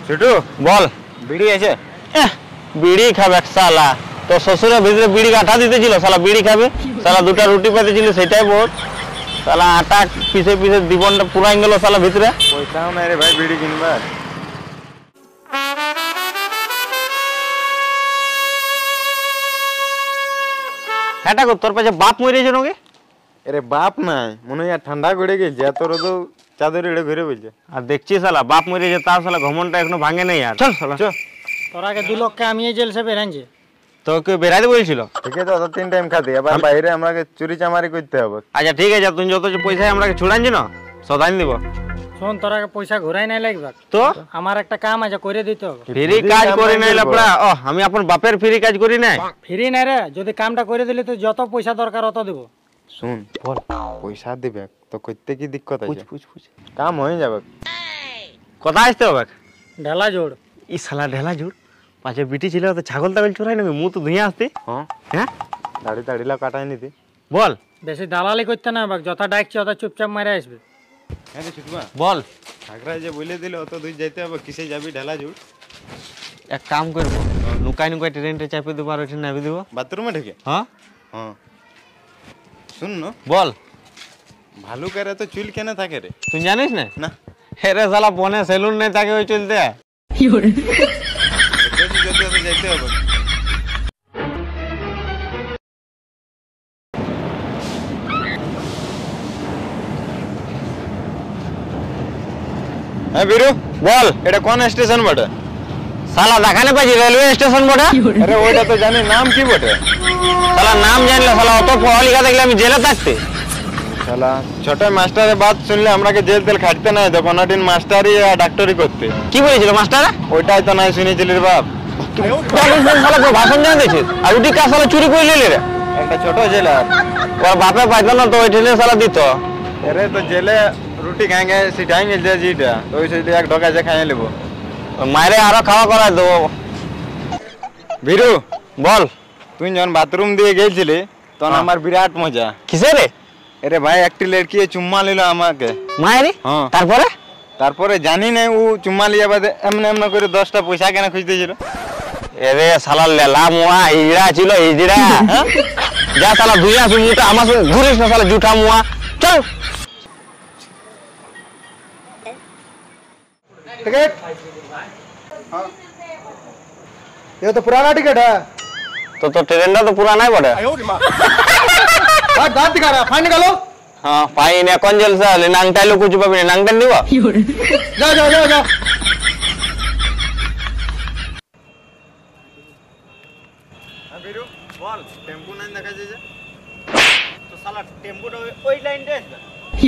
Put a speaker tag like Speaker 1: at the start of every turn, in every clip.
Speaker 1: ছোটু বল বিড়ি আছে? বিড়ি খাবে শালা, তো শ্বশুরের ভিতরে বিড়ি আটা দিতেছিল, শালা বিড়ি খাবে, শালা দুটা রুটি পেতেছিল সেটাই বহুত, শালা আটা পিছে পিছে জীবনটা পুরাই গেল শালা ভিতরে। পয়সাও নাই রে ভাই বিড়ি কিনবার। হ্যাঁ ঠাকুর তোর পাশে বাপ মরেছে নাকি?
Speaker 2: আরে বাপ নাই, মনে হয় ঠান্ডা করে গেছে, তোর তো চাদর এড়ে ঘুরে বলছে।
Speaker 1: আর দেখছি শালা বাপ মরেছে, তার শালা ঘমনটা এখনো ভাঙে নাই। আর চল শালা চল।
Speaker 3: তোর আগে 2 লোককে আমি এই জেল সে বেরানছে,
Speaker 1: তো কেউ বেড়াইতে বলছিল?
Speaker 2: ঠিক আছে তো 3 টাইম খাতে, আবার বাইরে আমাকে চুরি চামারি করতে হবে।
Speaker 1: আচ্ছা ঠিক আছে, তুই যত পয়সা আমরা ছুড়ানছি না সদাই দিব।
Speaker 3: শোন, তোর আগে পয়সা ঘুরাই নাই লাগবে
Speaker 1: তো
Speaker 3: আমার একটা কাম আছে, করে দিতে হবে।
Speaker 1: ফ্রি কাজ করি নাই লাপড়া, ও আমি আপন বাপের ফ্রি কাজ করি নাই।
Speaker 3: ফ্রি নাই রে, যদি কামটা করে দিলে তো যত পয়সা দরকার অত দেব।
Speaker 2: শুন বল, পয়সা দিবে তো করতে কি দিক্কত আছে? কাম হয়ে যাবে।
Speaker 1: কথা আসতে হবে
Speaker 3: ঢেলা জোড়।
Speaker 1: ই শালা ঢেলা জোড় পাঁচে বিটি ছিল, তো ছাগল তাগল চোরাই নাকি, মুখ তো ধুয়ে আসতে। হ্যাঁ
Speaker 2: দাড়ি দাড়িলা কাটাই নিতে
Speaker 1: বল।
Speaker 3: বেশি দালালি করতে না, যথা ডাকছি অত চুপচাপ মারে আসবে।
Speaker 2: হ্যাঁ রে ছুটবা
Speaker 1: বল।
Speaker 2: ঠাকরা যে বলে দিল অত দূর যাইতে হবে, কিসে যাবি ঢেলা জোড়?
Speaker 1: এক কাম করবো, নুকাই নুকাই ট্রেনটা চাপে দেবো আর ওইটা নামিয়ে দেবো
Speaker 2: বাথরুমে ঢেকে।
Speaker 1: হ্যাঁ
Speaker 2: হ্যাঁ শুন না,
Speaker 1: বল।
Speaker 2: ভালু করে তো চুল কেন থাকে রে?
Speaker 1: তুই জানিস না?
Speaker 2: না
Speaker 1: হেরে শালা বনে সেলুন নেই তাকে ওই চলতে।
Speaker 2: যাইতে হবে। হ্যাঁ বীরু
Speaker 1: বল।
Speaker 2: এটা কোন স্টেশন বটে?
Speaker 1: শালা দেখানে পাইছি রেলওয়ে স্টেশন বটে।
Speaker 2: আরে ওইটা তো জানি, নাম কি বটে?
Speaker 1: শালা নাম জানলে শালা অত পড়ালেখা দেখলে আমি জেলে থাকতে।
Speaker 2: শালা ছোট মাস্টারের বাত শুনলে আমরাকে জেল তেল খাটতে নাই, তো কোনদিন মাস্টারি আর ডাক্তারি করতে।
Speaker 1: কি বলেছিল মাস্টার?
Speaker 2: ওইটাই তো নাই শুনেছিলি রে বাপ।
Speaker 1: শালা ভাষণ জানা দিয়েছিস, আর উঠি কাজ শালা চুরি করে নিলে রে।
Speaker 2: একটা ছোট জেলার
Speaker 1: ওর বাপে পাইতো না তো ওই ট্রেনে শালা দিত।
Speaker 2: আরে তো জেলে রুটি খাएंगे সিটাই মিল যায় জিটা, তো ওই সাইডে এক ঢোকা যে খাইয়ে নেব।
Speaker 1: মায়েরে আরো খাওয়া করাই দেবো।
Speaker 2: বীরু
Speaker 1: বল।
Speaker 2: তুই যখন বাথরুম দিয়ে গেছিলি তখন আমার বিরাট মজা।
Speaker 1: কিসে রে?
Speaker 2: আরে ভাই একটি লড়কি চুম্মা নিল আমাকে।
Speaker 1: মায়েরে?
Speaker 2: হ্যাঁ।
Speaker 1: তারপরে?
Speaker 2: তারপরে জানি না ও চুম্মা লিয়া বাদে এমনি এমনি করে 10টা পয়সা কেন খুঁজতেছিল।
Speaker 1: এরে শালা লেলা মুয়া ইজড়া ছিল ইজড়া। যা শালা দুই আসু মুটা আমার সঙ্গে ঘুরিস না শালা জুঠা মুয়া। চল।
Speaker 4: टिकट? ये तो पुराना टिकट है।
Speaker 1: तो ट्रेनটা তো পুরা নাই বটে।
Speaker 4: दांत दिखा रहा, फाइन निकालो।
Speaker 1: हाँ फाइन এখন জলসা হলে নাংটাইলো কিছু পাবি না, নাংটা নিব।
Speaker 4: जाओ जाओ जाओ जाओ।
Speaker 2: হ্যাঁ বীরু বল, টেম্পু নাই দেখা যায় যে?
Speaker 1: তো শালা টেম্পুটা ওই লাইনটা আসবে।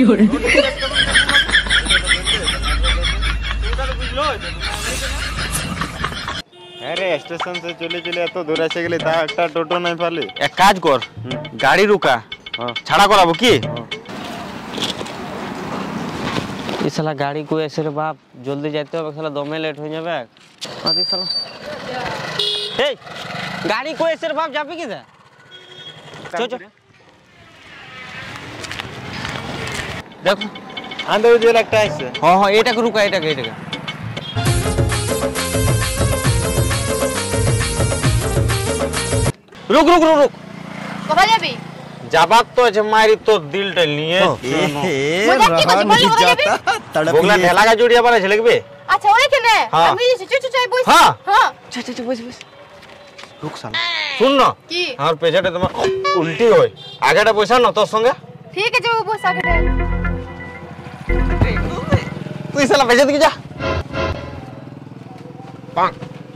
Speaker 2: আরে স্টেশন से চলে চলে এত দূর এসে গেলি, তা একটা টোটো নাই পালি?
Speaker 1: এক কাজ কর, গাড়ি রুকা, ছাড়া করাবো কি? এই শালা গাড়ি কই এসে রে বাপ, জলদি যাইতে হবে, শালা দমে লেট হয়ে যাবে। আরে শালা এই গাড়ি কই এসে রে বাপ, যাবে কি দা? চল চল দেখো
Speaker 2: আন্দর যে একটা আইছে।
Speaker 1: হ্যাঁ হ্যাঁ এটাকে রুকা, এটাকে এটাকে। রুক রুক রুক রুক।
Speaker 5: কোথায় যাবি?
Speaker 1: যাবাক তো আছে মায়ের তোর দিলটা নিয়ে। বগলা ঠেলা গা জড়িয়ে বানাইছে লাগবে।
Speaker 5: আচ্ছা ওরে কেনে?
Speaker 1: হ্যাঁ।
Speaker 5: আমি চুচু চাই বইছি।
Speaker 1: হ্যাঁ।
Speaker 5: হ্যাঁ।
Speaker 1: চল চল বস বস। রুক শালা। শুন না
Speaker 5: কি?
Speaker 1: আর পেছাটা তোমার উল্টি হয়, আগেটা বসা না তোর সঙ্গে।
Speaker 5: ঠিক আছে ও বস আগে।
Speaker 1: তুই শালা পেছা দিকে যা। পাং।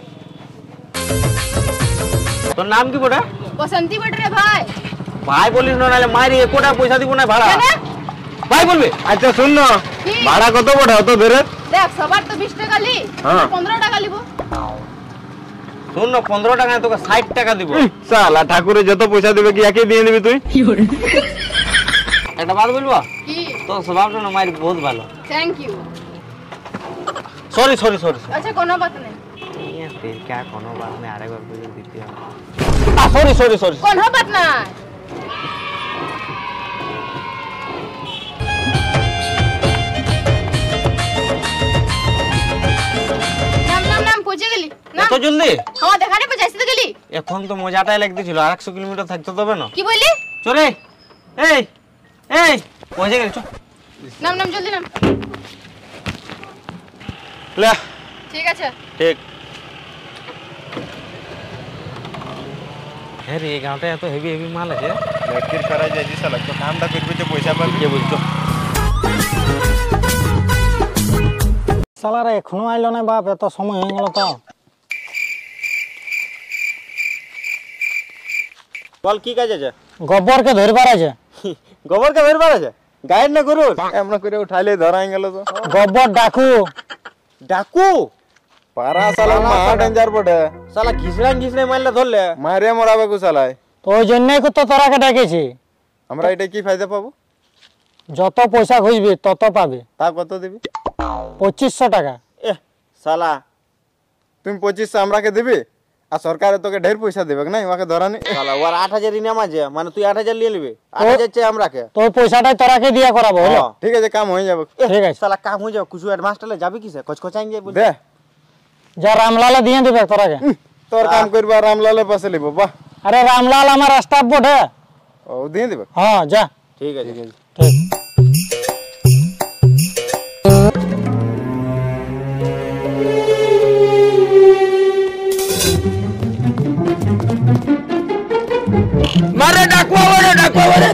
Speaker 1: তোর নাম কি বড়া?
Speaker 5: বসন্তি বট রে ভাই।
Speaker 1: ভাই বলিস না, নালে মারি একটা পয়সা দিব না ভাড়া।
Speaker 5: কেন?
Speaker 1: ভাই বলবি?
Speaker 2: আচ্ছা শুন না,
Speaker 5: কি?
Speaker 2: ভাড়া কত বড় অত ধরে?
Speaker 5: দেখ সবার তো 20 টাকা লি, 15 টাকা লিবো।
Speaker 1: শুন না 15 টাকা তোকে 60 টাকা দিব।
Speaker 2: শালা ঠাকুরে যত পয়সা দিবে কি একই দিয়ে দিবি তুই?
Speaker 1: একটা বাত বলবো?
Speaker 5: কি?
Speaker 1: তোর স্বভাবটা না মারি বহুত ভালো।
Speaker 5: Thank you.
Speaker 1: Sorry sorry sorry.
Speaker 5: আচ্ছা কোনো বাত নেই।
Speaker 1: ये फिर क्या कोनो बात में आरे बार बोल देती है। Sorry sorry sorry.
Speaker 5: কোনো বাত না। নাম
Speaker 1: জলদি
Speaker 5: হ্যাঁ দেখানে পৌঁছাইছি তো গেলি
Speaker 1: এখন তো মজাটাই লাগতেছিল, আর 100 কিলোমিটার থাকতে হবে না।
Speaker 5: কি বললি?
Speaker 1: চলে এই এই পৌঁছে গেলি, চল
Speaker 5: নাম নাম জলদি নাম।
Speaker 1: লে
Speaker 5: ঠিক আছে
Speaker 1: ঠিক। হ্যাঁ রে, এই গাঁওটা এত হেভি হেভি মাল আছে।
Speaker 2: লেকির করা যাইছি শালা, তো কামটা করবি তো পয়সা পাবি।
Speaker 1: কে বলছো?
Speaker 3: সালারা এখনো আইলো না বাপ, এত সময় হয়ে গেল তো।
Speaker 1: বল কি কাজ আছে?
Speaker 3: গোবরকে ধরবার আছে।
Speaker 1: গোবরকে বেরবার আছে, গাইড না করুন।
Speaker 2: এমন করে উঠাইলে ধরাই গেল তো।
Speaker 3: গোবর ডাকু।
Speaker 1: ডাকু
Speaker 2: পারা শালা মহা ডেঞ্জার বটে।
Speaker 1: শালা ঘিসড়ান ঘিসড়ে মারলে ধরলে
Speaker 2: মারে মরাবে কো শালাই।
Speaker 3: তো ওই জন্যই তো তোরাকে ডাকেছি।
Speaker 2: আমরা এটা কি ফায়দা পাবো?
Speaker 3: যত পয়সা খুঁজবি তত পাবে।
Speaker 2: তা কত দিবি?
Speaker 3: 2500 টাকা।
Speaker 1: এ শালা
Speaker 2: তুমি 2500 আমরাকে দিবি, আর সরকার তোকে ঢের পয়সা দেবে না ওকে ধরানি।
Speaker 1: শালা ওর 8000 ইনাম আছে, মানে তুই 8000 নিয়ে নিবি, 8000 চাই আমরাকে।
Speaker 3: তো ওই পয়সাটাই তোরাকে দিয়া করাবো, হলো?
Speaker 1: হ্যাঁ।
Speaker 2: ঠিক আছে, কাম হয়ে যাবে।
Speaker 3: ঠিক আছে।
Speaker 1: শালা কাম হয়ে যাবে, কুছু অ্যাডভান্স টালে যাবে কিসে কচকচাইন যাই বল।
Speaker 2: দে
Speaker 3: যা রামলালে দিয়ে দেবে তোরাকে।
Speaker 2: তোর কাম করবা রামলালের পাশে লিব। বাহ,
Speaker 3: আরে রামলাল আমার স্টাফ বটে।
Speaker 2: ও দিয়ে দিবে।
Speaker 3: হ্যাঁ যা।
Speaker 1: ঠিক আছে
Speaker 3: ঠিক।
Speaker 1: মারে ডাকু মারে ডাকু মারে।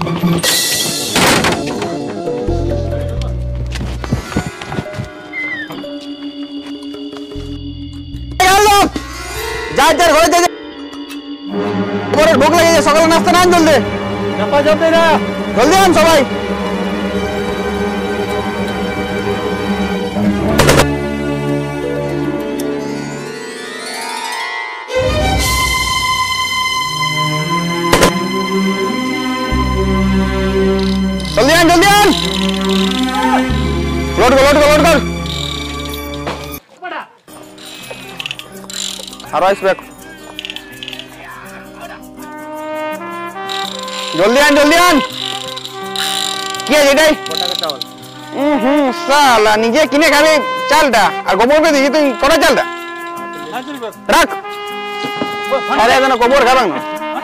Speaker 1: যার যার ঘরে যা, ঘরে ভোগ লেগে সকালে নাস্তা না আন জলদি। জলদি না, জলদি আন সবাই। जल्दी आन लोड कर आराइस बैक जल्दी आन কি আছে এটাই চাউল সালা নিজে কিনে খাবি চালটা আর গোবরকে দিই তুই কটা চালটা রাখ আরে এখানে গোবর খাবেন না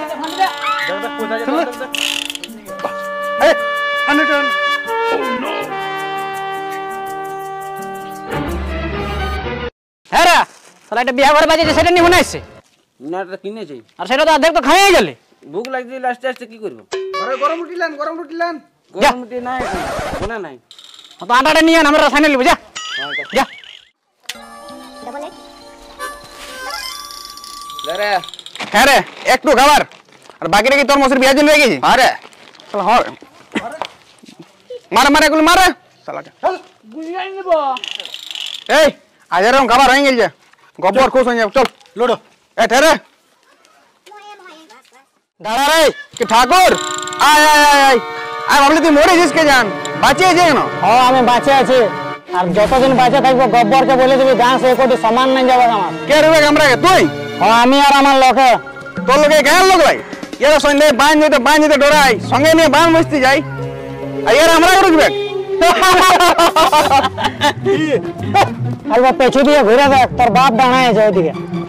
Speaker 3: হ্যাঁ রে, শালা এটা বিয়া ঘরে বাজে সেটা নিয়ে মনে আসছে
Speaker 1: না, এটা কিনেছি
Speaker 3: আর সেটা তো অর্ধেক তো খাইয়ে গেলে।
Speaker 1: ভুক লাগছে লাস্টে আস্তে কি করবো?
Speaker 4: গরম রুটি লান
Speaker 1: গরম রুটি নাই, মনে নাই।
Speaker 3: তো আটাটা নিয়ে আন, আমরা রাসায়নিক নেবো। যা যা।
Speaker 1: হ্যাঁ রে, একটু খাবার আর বাকিটা কি তোর মসুর বিয়ার জন্য রেখেছি। আরে শালা হর মারে মারে এগুলো মারে শালাকে। এই আজ এরকম খাবার হয়ে গেছে, গোবর খুশ হয়ে যাবে। চল লোডো। এ ঠেরে দাঁড়া রে, কি ঠাকুর আয় আয় আয় আয় আয়। ভাবলি তুই মরে যাস, কে জান বাঁচিয়েছে কেন?
Speaker 3: হ্যাঁ আমি বাঁচে আছি, আর যতদিন বাঁচে থাকবো গব্বরকে বলে দিবি গাঁ সে কোটি সমান নাই যাবে আমার।
Speaker 1: কে রবে আমরা তুই?
Speaker 3: হ্যাঁ আমি আর আমার লোকে।
Speaker 1: তোর লোকে গায়ের লোক লাই এরা সন্ধ্যে বান যেতে ডরাই, সঙ্গে নিয়ে বান বসতে যাই, আর এরা আমরা রুখবে।
Speaker 3: একবার পেছু দিয়ে ঘুরে দেখ, তোর বাপ দাঁড়ায় আছে ওইদিকে।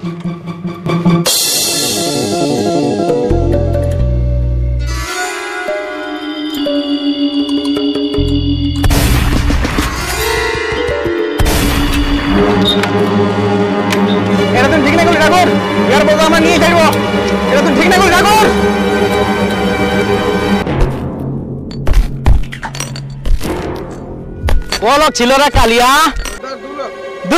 Speaker 1: এটা তুমি ঠিক না করলি ঠাকুর, এর বলতে আমরা নিয়ে থাকবো। এটা তুমি ঠিক না করলি ঠাকুর। বলো ছিল রে কালিয়া দু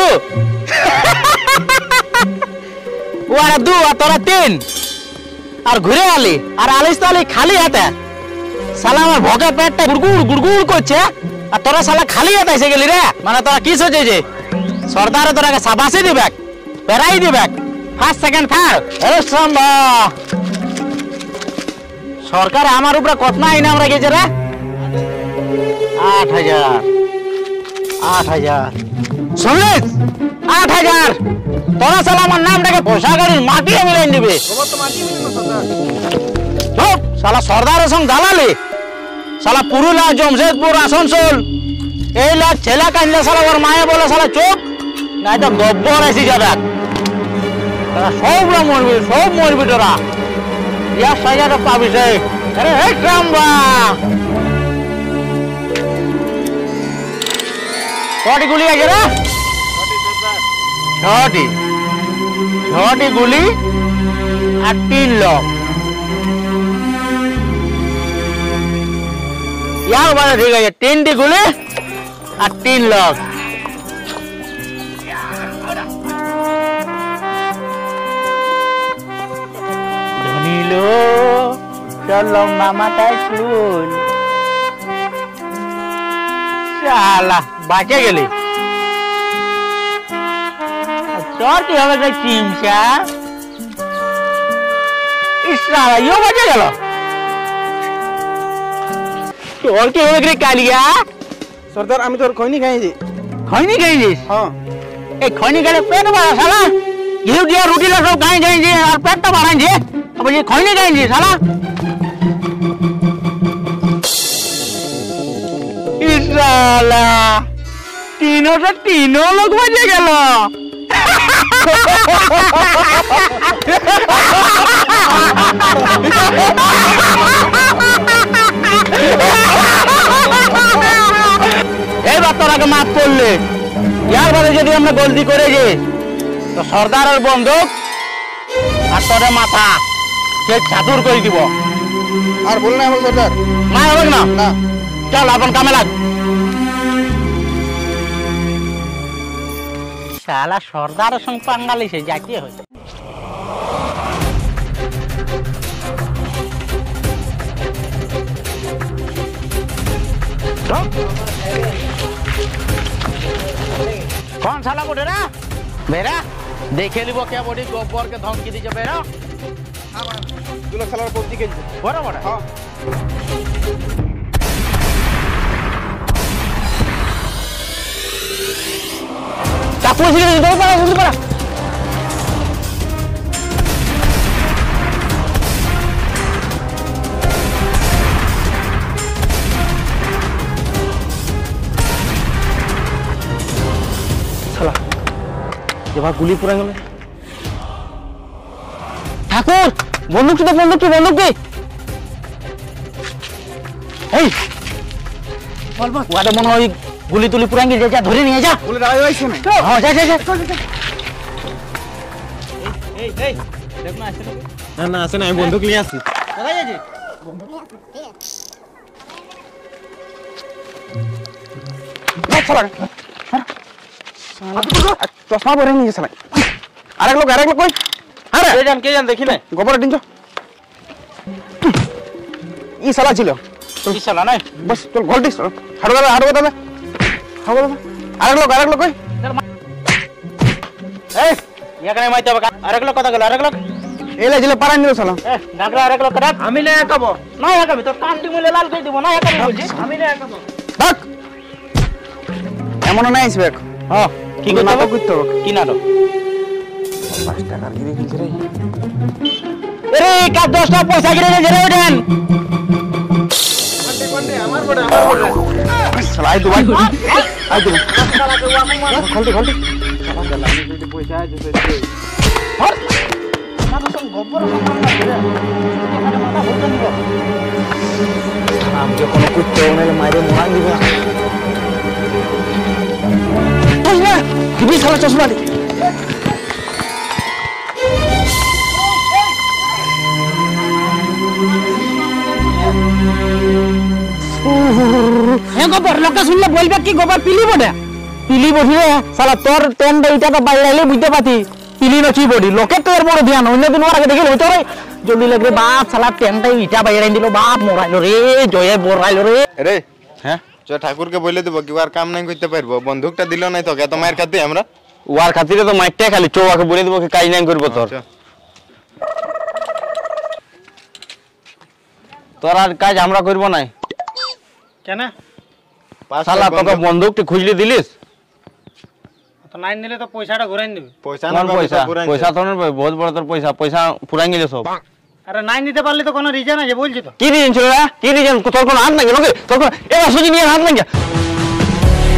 Speaker 1: ওরা দু আর তোরা তিন, আর ঘুরে আলি আর আলিস তো আলি খালি হাতে। শালা আমার ভোগের পেটটা গুড়গুড় গুড়গুড় করছে, আর তোরা শালা খালি হাতে এসে গেলি রে। মানে তোরা কি সোচে যে সর্দারে তোরাকে সাবাসি দিবে, বেড়াই দিবে, ফার্স্ট সেকেন্ড থার্ড। সরকার আমার উপরে কত না ইনাম রেখেছে রে? 8000 8000 শুনলিস? 8000 তোরা শালা আমার নামটাকে পয়সা গাড়ির মাটি মিলাই দিবে। শালা সর্দারের সঙ্গে দালালি, শালা পুরুলিয়া জমশেদপুর আসানসোল এই লাখ ছেলে কান্দলে শালা ওর মায়ে বলে শালা চোখ নাই তো গব্বর এসে যাবে। সব মরবি তোরা ইয়া সাজাটা পাবি সে আরে হে ট্রাম্বা কটি গুলি আছে রে ছটি গুলি আর 3 লোক ইয়ার বারে ঠিক আছে 3টি গুলি আর 3 লোক ধনিলো চলো মামা তাই শুন শালা বাঁচে গেলি তোর কি হবে তাই চিমসা ইসরালা ইও বাঁচে গেল তোর কি হবে রে কালিয়া
Speaker 4: সর্দার আমি তোর খৈনি খাইছি
Speaker 1: খৈনি খাইছিস
Speaker 4: হ্যাঁ
Speaker 1: এই খৈনি খেলে পেট বাড়া শালা ঘিউ দিয়া রুটি লা সব খাই যাইছে আর পেটটা বাড়াইছে আবার এই খৈনি খাইছিস শালা ইসরালা তিনো লোক বাজে গেল এই বাচ্চাটাকে মাফ করলে ইয়ার বাদে যদি আমরা গলতি করেছি তো সর্দারের বন্দুক আর তোরে মাথা সে চাতুর করে দিব
Speaker 4: আর বল না আমার সর্দার
Speaker 1: না হবে না
Speaker 4: না
Speaker 1: চল আপন কামে লাগ শালা সর্দারের সঙ্গে পাঙ্গালি সে জাতীয় হয়েছে कौन साला बोले ना बेरा देखे लिबो क्या बॉडी गोबर के धमकी दीजिए बेरा
Speaker 4: তুই লোক খেলার পবজি খেলছিস
Speaker 1: बड़ा बड़ा
Speaker 4: হ্যাঁ
Speaker 1: चाकू से दो पड़ा साला এবার গুলি পুরা গেল ঠাকুর বন্দুক দে এই বল বল ওটা মনে হয় গুলি তুলি পুরা গেল যা ধরে নিয়ে যা
Speaker 4: বলে দাঁড়াই হইছে না
Speaker 1: হ্যাঁ যা এই দেখ না আসে
Speaker 2: না না আসে না আমি বন্দুক নিয়ে আসি
Speaker 1: কোথায় যাচ্ছিস
Speaker 4: চশমা পরে নিয়ে গেছে আরেক লোক কই আরে
Speaker 1: কে জান দেখি না
Speaker 4: গোবর ডিঞ্চ ই সালা ছিল
Speaker 1: কি শালা নাই
Speaker 4: বস চল ঘলটি হাড়ো দাদা আরেক লোক কই
Speaker 1: এই এখানে মাইতে হবে আরেক লোক কথা গেল আরেক লোক
Speaker 4: এলে জিলে পারাই নিল সালা
Speaker 1: এ ডাকরা আরেক লোক ডাক আমি লে একাবো না একাবি তোর কান্তি মুলে লাল কই দিব না একাবি বলছি আমি লে একাবো
Speaker 4: ডাক এমন না আইসবে
Speaker 1: হ্যাঁ কি করতে হবে
Speaker 4: করতে হবে
Speaker 1: কি নাটক
Speaker 4: 5 টাকা গিরে গিলছে রে
Speaker 1: আরে কা 10 টাকা পয়সা গিরে গেছে রে ওঠেন
Speaker 4: আমার বড় সালা আই দুবার খলটি পয়সা আছে
Speaker 1: হর না তো সব গোবর
Speaker 4: আমাকে কোনো করতে হবে না মাইরে মার দিব না তুমি সালা চশমা দি
Speaker 1: গোবর লোকটা শুনলে বলবে কি গোবর পিলি বটে পিলি বটি রে শালা তোর টেন্ড এইটা তো বাইরে আইলে বুঝতে পাতি পিলি না কি বডি লোকে তো এর বড় ধ্যান অন্য দিন ওর আগে দেখে হইতো রে জলদি লাগবে বাপ শালা টেন্ডটা ইটা বাইরে দিল বাপ মরাইলো রে জয়ে বড়াইলো রে
Speaker 2: রে
Speaker 1: হ্যাঁ
Speaker 2: চ ঠাকুরকে বলে দেব কি আর কাম নাই করতে পারবো বন্দুকটা দিল নাই তো এত মায়ের খাতে আমরা
Speaker 1: ওয়ার খাতিরে তো মাইকটা খালি চৌবাকে বলে দেব কি কাজ নাই করব তোর তোর আর কাজ আমরা করব নাই
Speaker 3: কেন
Speaker 1: শালা তোকে বন্দুকটি খুঁজলে দিলিস
Speaker 3: তো নাই নিলে তো পয়সাটা ঘুরাই দিবে
Speaker 2: পয়সা
Speaker 1: কোন পয়সা পয়সা তোর বহুত বড় তোর পয়সা পুরাই গেলে সব
Speaker 3: আরে নাই নিতে পারলে তো কোনো রিজন আছে বলছি তো
Speaker 1: কি রিজন ছিল রে কি রিজন তোর কোন হাত নাই লোকে তোর কোন এবার সুজি নিয়ে হাত নাই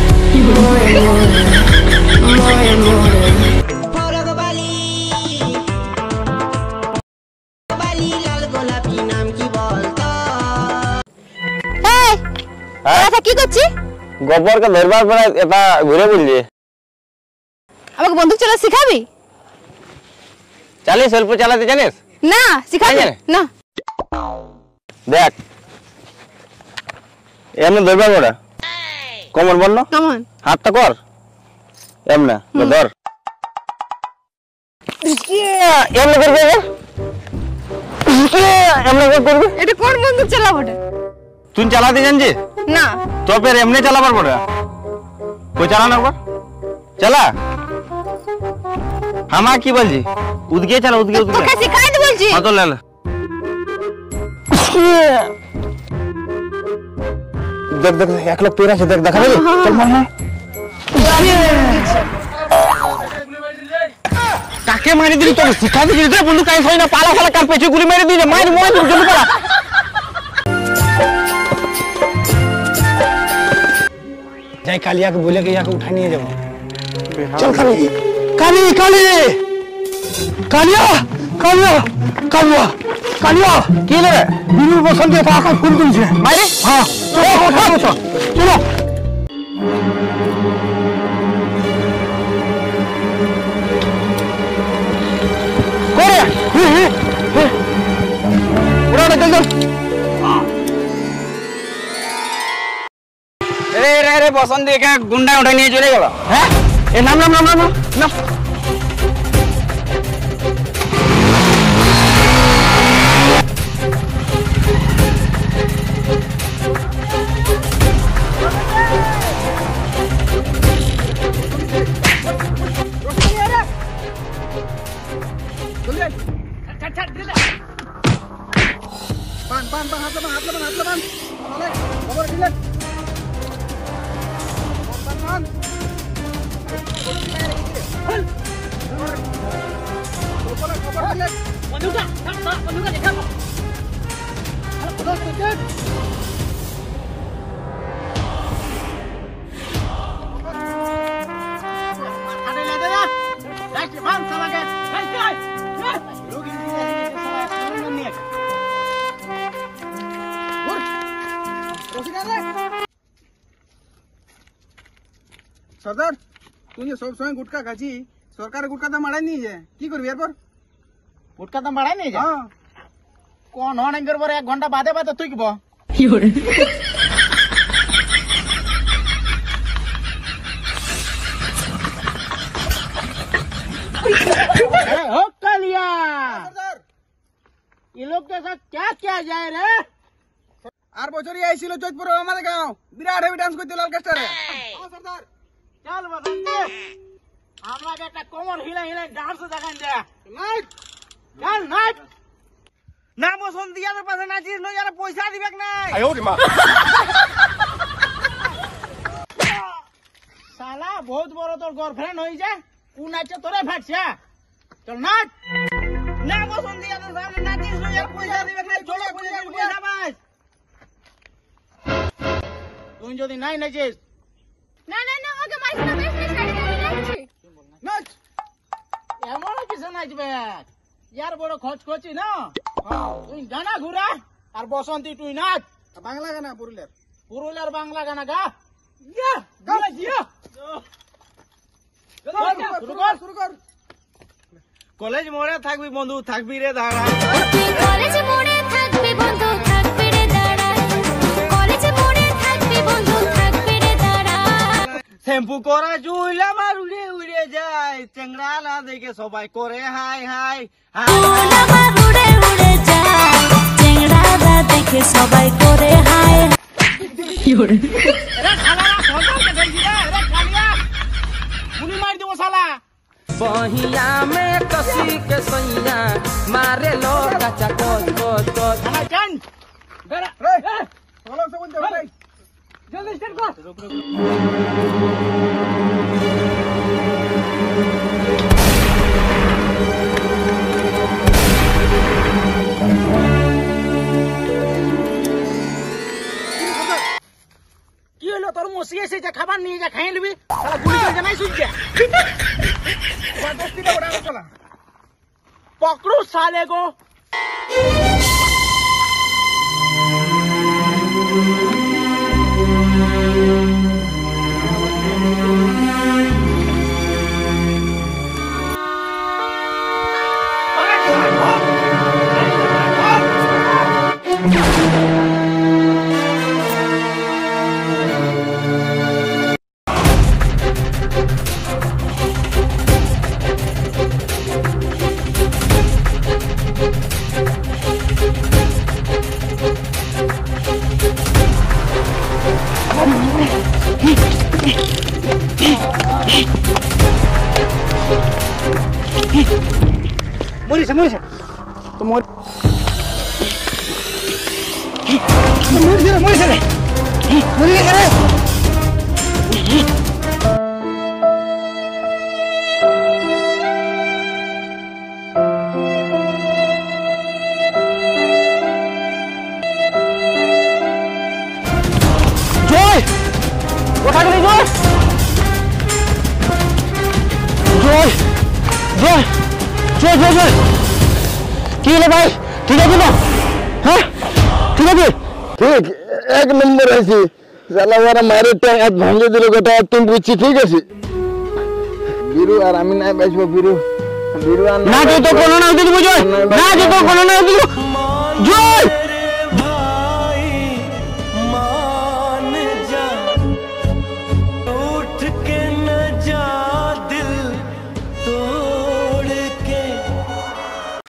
Speaker 6: Poro Bali
Speaker 1: হ্যাঁ
Speaker 5: কথা কি করছিস
Speaker 1: গোবরকে ধরবার পরে এটা ঘুরে বললি
Speaker 5: আমাকে বন্দুক চালা শিখাবি
Speaker 1: চালিস অল্প চালাতে জানিস
Speaker 5: না শিখাবি
Speaker 1: জানে?
Speaker 5: না
Speaker 1: দেখ এমনি ধরবার পরে কোমর বন্ধ
Speaker 5: কেমন
Speaker 1: হাতটা কর এমনি ধর এমনি করবে এমনি করবে
Speaker 5: এটা কোন বন্দুক চালাবো ওটা
Speaker 1: তুই চালাতে জানছিস
Speaker 5: না
Speaker 1: তো ফের এমনি চালাবার পরে কই চালানো একবার চালা হামা কি বলছি উদগে চালা উদগে উদগে
Speaker 5: তোকে শিখাই দি বলছি
Speaker 1: হ্যাঁ তো লে
Speaker 4: দেখ দেখ এক লোক পের আছে দেখ দেখা যাবে চল মার মার
Speaker 1: কাকে মারি দিলি তোকে শিখাতে দিলি রে বন্ধু কাই না পালা ফালা কার পেছনে গুলি মেরে দিলি মার মোয় জলদি পালা
Speaker 3: যাই কালিয়াকে বলে কে ইয়াকে উঠাই নিয়ে যাবো
Speaker 4: চল কালি কালি কালি কালিয়া কালিয়া কালিয়া কালিয়া
Speaker 1: কি রে
Speaker 4: বিনুর বসন্ত পাকা ফোন করেছে
Speaker 1: মারি
Speaker 4: হ্যাঁ চলো চলো
Speaker 1: করে উড়া চল চল রে রে রে বসন্ত একা গুন্ডা উঠে নিয়ে চলে গেল হ্যাঁ এ নাম নাম নাম নাম নাম
Speaker 6: সর্দার তুই যে সব সময় গুটকা খাচ্ছি সরকারের গুটকা দাম বাড়াই নিয়ে যায় কি করবি এরপর
Speaker 3: গুটকা দাম বাড়াই নিয়ে যা
Speaker 6: হ্যাঁ
Speaker 3: কোন অনেক পরে 1 ঘন্টা বাদে বাদে তুই কিব हो कालिया ये लोग के साथ क्या क्या जाए रे
Speaker 6: আর বছরই আইছিল যোধপুর আমাদের গাঁও বিরাট হেভি ডান্স করতে অর্কেস্ট্রারে হ্যাঁ সর্দার
Speaker 3: चल बसंती हमरा के একটা কোমর হিলা হিলা ডান্স দেখান দে
Speaker 6: নাইট
Speaker 3: চল নাইট না বসন্তি ইয়াদের পাশে নাচিস লই যারা পয়সা দিবেক নাই শালা বহুত বড় তোর গার্লফ্রেন্ড হই যায় কোন আছে তোরে ফাটছে চল নাচ না বসন্তি ইয়াদের সামনে নাচিস লই যারা পয়সা দিবেক নাই চলে পয়সা বাস তুই যদি নাই নাচিস
Speaker 5: না না না ওকে মারিস না বেশ বেশ গাড়ি গাড়ি যাচ্ছি
Speaker 6: নাচ
Speaker 3: এমন কিছু নাচবে ইয়ার বড় খচখচি না তুই গানা ঘুরা আর বসন্তি তুই নাচ
Speaker 6: বাংলা গানা পুরুলিয়ার
Speaker 3: পুরুলিয়ার বাংলা গানা গা ইয়া গানা ইয়া শুরু কর
Speaker 6: শুরু কর
Speaker 3: কলেজ মোড়ে থাকবি বন্ধু থাকবি রে দাঁড়া
Speaker 5: কলেজ মোড়ে থাকবি বন্ধু থাকবি রে দাঁড়া কলেজ মোড়ে থাকবি বন্ধু থাকবি রে দাঁড়া
Speaker 3: শ্যাম্পু করা চুল আমার উড়ে উড়ে যায় চেংড়া না দেখে সবাই করে হাই হাই হাই
Speaker 7: চুল আমার উড়ে উড়ে যায় চেংড়ারা দেখে সবাই করে হায়
Speaker 3: রে খালারা সন্তানকে দেখি রে খালিয়া গুলি মার দেবো শালা
Speaker 8: बहिया में कसी के सैया मारे लो कचा कोच कोच कोच
Speaker 3: খালা চান বেরা
Speaker 6: রে চলো সব বন্ধ রে
Speaker 3: জলদি স্টার্ট কর কি হলো তোর মসি এসেছে খাবার নিয়ে যা খাই নিবি শালা গুলি করে জানাই শুনছে
Speaker 6: জবরদস্তিটা ওটা চলা
Speaker 3: पकड़ो साले को মরিছে মরিছে
Speaker 6: তো মোর
Speaker 3: মরিছে রে মরিছে রে মরিছে রে
Speaker 4: জয় কোথা গেলি জয় জয় জয় জয় জয় জয় কি হলো ভাই ঠিক আছে তো হ্যাঁ ঠিক আছে
Speaker 2: ঠিক 1 নম্বর আছে শালা ওরা মারে হাত ভাঙে দিল গোটা তুমি বুঝছি ঠিক আছে বিরু আর আমি নাই বাঁচবো বিরু বিরু আর
Speaker 4: না তো কোনো না দিদি জয় না তো কোনো না দিদি জয়